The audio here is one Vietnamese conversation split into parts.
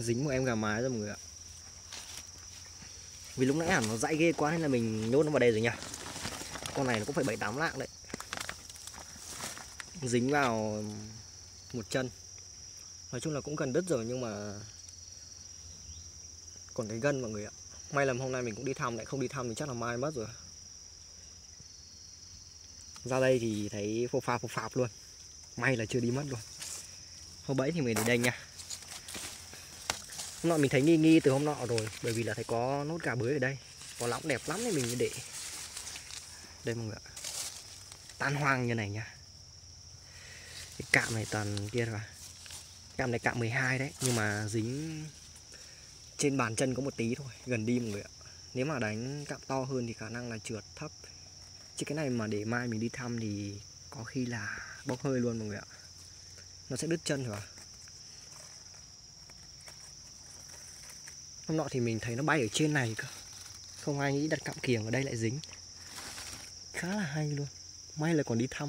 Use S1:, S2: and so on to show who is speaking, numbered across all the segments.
S1: dính một em gà mái rồi mọi người ạ. Vì lúc nãy hẳn nó dãi ghê quá nên là mình nhốt nó vào đây rồi nha. Con này nó cũng phải 7-8 lạng đấy. Dính vào một chân. Nói chung là cũng gần đứt rồi nhưng mà còn cái gân mọi người ạ. May là hôm nay mình cũng đi thăm, lại không đi thăm thì chắc là mai mất rồi. Ra đây thì thấy phô phạp luôn. May là chưa đi mất luôn. Hố bẫy thì mình để đây nha. Hôm nọ mình thấy nghi từ hôm nọ rồi, bởi vì là thấy có nốt gà bới ở đây, có lõng đẹp lắm nên mình mới để. Đây mọi người ạ, tan hoang như này nha. Cái cạm này toàn kia rồi. Cạm này cạm 12 đấy, nhưng mà dính trên bàn chân có một tí thôi, gần đi mọi người ạ. Nếu mà đánh cạm to hơn thì khả năng là trượt thấp. Chứ cái này mà để mai mình đi thăm thì có khi là bốc hơi luôn mọi người ạ. Nó sẽ đứt chân rồi. Hôm nọ thì mình thấy nó bay ở trên này cơ. Không ai nghĩ đặt cạm kiềng ở đây lại dính. Khá là hay luôn. May là còn đi thăm.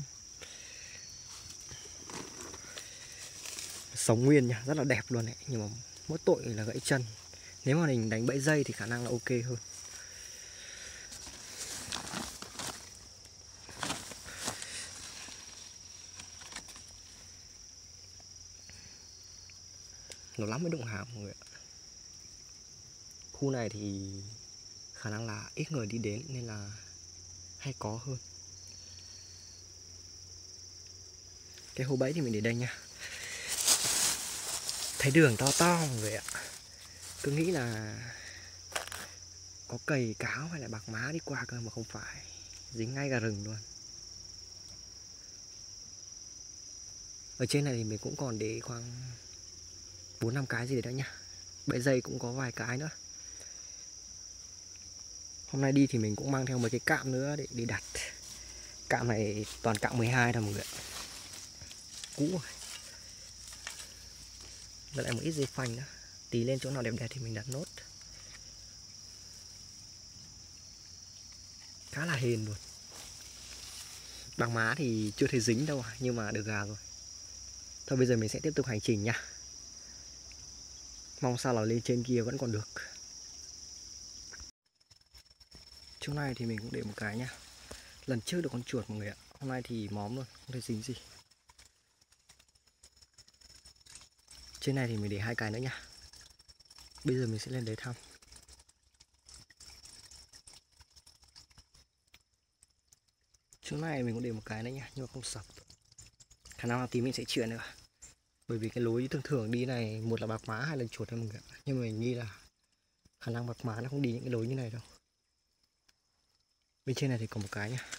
S1: Sống nguyên nha, rất là đẹp luôn đấy. Nhưng mà mỗi tội là gãy chân. Nếu mà mình đánh bẫy dây thì khả năng là ok hơn. Nó lắm mới đụng hào mọi người ạ. Khu này thì khả năng là ít người đi đến nên là hay có hơn. Cái hố bẫy thì mình để đây nha. Thấy đường to to mọi người ạ. Cứ nghĩ là có cầy cáo hay là bạc má đi qua cơ mà không phải. Dính ngay gà rừng luôn. Ở trên này thì mình cũng còn để khoảng 4-5 cái gì đấy đó nha. Bẫy dây cũng có vài cái nữa. Hôm nay đi thì mình cũng mang theo mấy cái cạm nữa để đi đặt. Cạm này toàn cạm 12 thôi mọi người ạ. Cũ rồi. Và lại một ít dây phanh nữa. Tí lên chỗ nào đẹp đẹp thì mình đặt nốt. Khá là hên luôn. Bằng má thì chưa thấy dính đâu nhưng mà được gà rồi. Thôi bây giờ mình sẽ tiếp tục hành trình nha. Mong sao là lên trên kia vẫn còn được. Chỗ này thì mình cũng để một cái nha. Lần trước được con chuột mọi người ạ. Hôm nay thì móm luôn, không thấy dính gì. Trên này thì mình để 2 cái nữa nha. Bây giờ mình sẽ lên đấy thăm. Chỗ này mình cũng để một cái nữa nha, nhưng mà không sập. Khả năng là tí mình sẽ chuyển nữa. Bởi vì cái lối thường thường đi này, một là bạc má, hai là chuột thôi mọi người ạ. Nhưng mà mình nghĩ là khả năng bạc má nó không đi những cái lối như này đâu. Bên trên này thì còn một cái nha.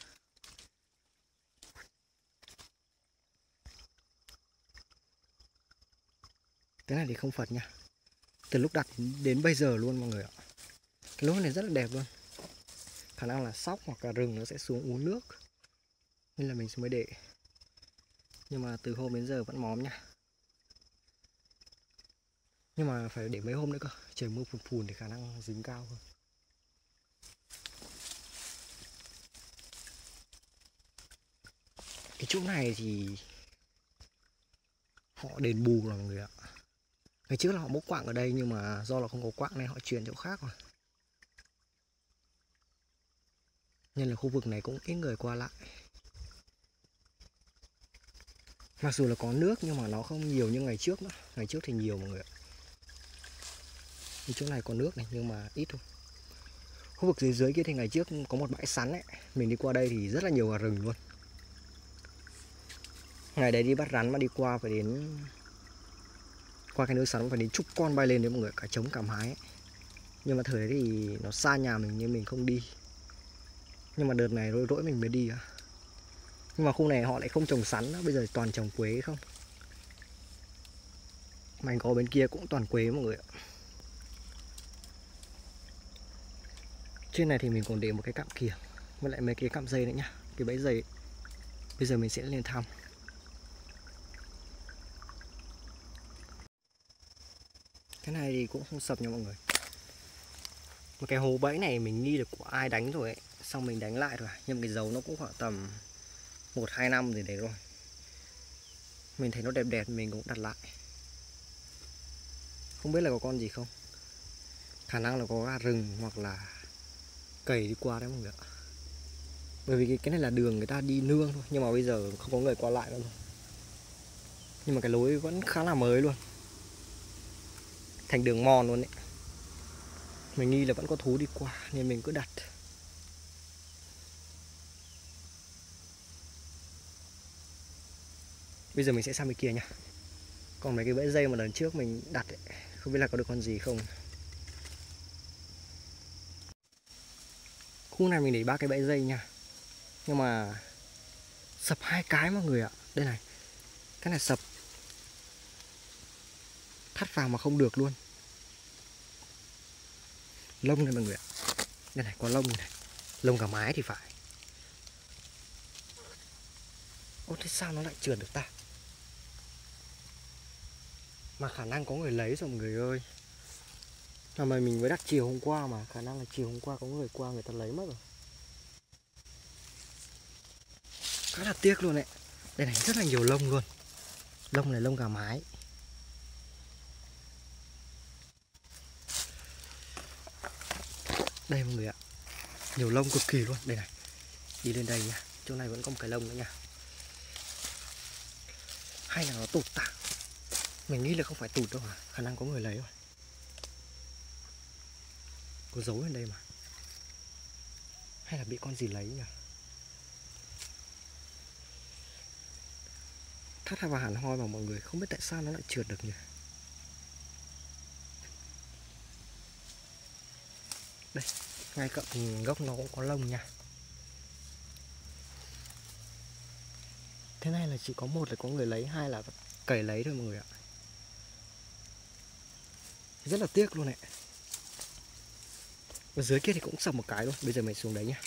S1: Cái này thì không phật nha. Từ lúc đặt đến bây giờ luôn mọi người ạ. Cái lối này rất là đẹp luôn. Khả năng là sóc hoặc là rừng nó sẽ xuống uống nước. Nên là mình mới để. Nhưng mà từ hôm đến giờ vẫn móm nha. Nhưng mà phải để mấy hôm nữa cơ. Trời mưa phùn phùn thì khả năng dính cao hơn. Cái chỗ này thì họ đền bù rồi mọi người ạ. Ngày trước là họ múc quặng ở đây nhưng mà do là không có quặng nên họ chuyển chỗ khác rồi. Nên là khu vực này cũng ít người qua lại. Mặc dù là có nước nhưng mà nó không nhiều như ngày trước nữa. Ngày trước thì nhiều mọi người ạ. Thì chỗ này có nước này nhưng mà ít thôi. Khu vực dưới dưới kia thì ngày trước có một bãi sắn ấy. Mình đi qua đây thì rất là nhiều gà rừng luôn. Ngày đấy đi bắt rắn mà đi qua phải đến qua cái nước sắn phải đến chục con bay lên đấy mọi người, cả trống cả mái ấy. Nhưng mà thời đấy thì nó xa nhà mình nên mình không đi. Nhưng mà đợt này rỗi rỗi mình mới đi á. Nhưng mà khu này họ lại không trồng sắn nữa, bây giờ toàn trồng quế không. Mảnh có bên kia cũng toàn quế mọi người ạ. Trên này thì mình còn để một cái cạm kiềng với lại mấy cái cạm dây nữa nhá, cái bẫy dây. Bây giờ mình sẽ lên thăm. Cái này thì cũng không sập nha mọi người. Một cái hố bẫy này mình nghi được của ai đánh rồi ấy. Xong mình đánh lại rồi. Nhưng cái dấu nó cũng khoảng tầm 1-2 năm gì đấy rồi. Mình thấy nó đẹp đẹp mình cũng đặt lại. không biết là có con gì không. Khả năng là có gà rừng hoặc là cầy đi qua đấy mọi người ạ. Bởi vì cái này là đường người ta đi nương thôi, nhưng mà bây giờ không có người qua lại nữa rồi. Nhưng mà cái lối vẫn khá là mới luôn, thành đường mòn luôn đấy. Mình nghi là vẫn có thú đi qua nên mình cứ đặt. Bây giờ mình sẽ sang bên kia nha. Còn mấy cái bẫy dây mà lần trước mình đặt ấy, không biết là có được con gì không. Khu này mình để 3 cái bẫy dây nha, nhưng mà sập 2 cái mọi người ạ. Đây này, cái này sập, thắt vào mà không được luôn. Lông này mọi người ạ. Đây này, có lông này, lông gà mái thì phải. Ô, thế sao nó lại trượt được ta? Mà khả năng có người lấy rồi mọi người ơi. Mà mình mới đặt chiều hôm qua, mà khả năng là chiều hôm qua có người qua người ta lấy mất rồi. Khá là tiếc luôn đấy. Đây này, rất là nhiều lông luôn. Lông này lông gà mái. Đây mọi người ạ, nhiều lông cực kỳ luôn. Đây này, đi lên đây nha, chỗ này vẫn có một cái lông nữa nha. Hay là nó tụt ta? Mình nghĩ là không phải tụt đâu mà, khả năng có người lấy rồi. Có dấu lên đây mà. Hay là bị con gì lấy nhỉ? Thắt vào hẳn hoi mà mọi người, không biết tại sao nó lại trượt được nhỉ. Đây, ngay cạnh gốc nó cũng có lông nha. Thế này là chỉ có một là có người lấy, hai là cầy lấy thôi mọi người ạ. Rất là tiếc luôn này. Ở dưới kia thì cũng sập một cái luôn. Bây giờ mình xuống đấy nhá.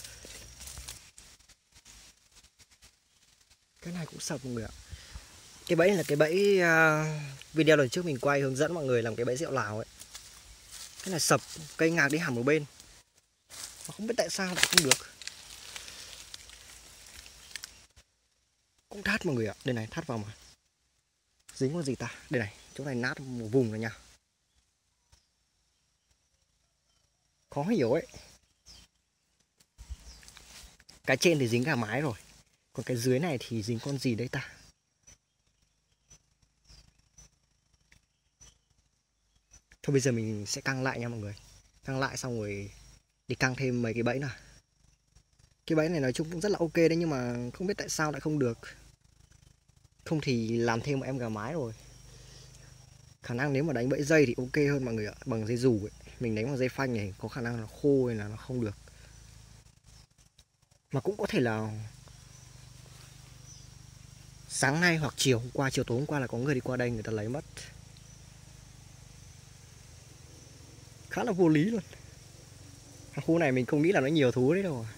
S1: Cái này cũng sập mọi người ạ. Cái bẫy là cái bẫy video lần trước mình quay hướng dẫn mọi người làm cái bẫy rượu Lào ấy. Cái này sập, cây ngạc đi hẳn một bên. Mà không biết tại sao lại không được. Cũng thắt mọi người ạ. Đây này, thắt vào mà dính con gì ta. Đây này, chỗ này nát một vùng rồi nha. Khó hiểu ấy. Cái trên thì dính gà mái rồi, còn cái dưới này thì dính con gì đấy ta. Thôi bây giờ mình sẽ căng lại nha mọi người. Căng lại xong rồi đi căng thêm mấy cái bẫy nào. Cái bẫy này nói chung cũng rất là ok đấy, nhưng mà không biết tại sao lại không được. Không thì làm thêm một em gà mái rồi. Khả năng nếu mà đánh bẫy dây thì ok hơn mọi người ạ. Bằng dây dù ấy, mình đánh bằng dây phanh này có khả năng là khô hay là nó không được. Mà cũng có thể là sáng nay hoặc chiều hôm qua, chiều tối hôm qua là có người đi qua đây người ta lấy mất. Khá là vô lý luôn. Khu này mình không nghĩ là nó nhiều thú đấy đâu.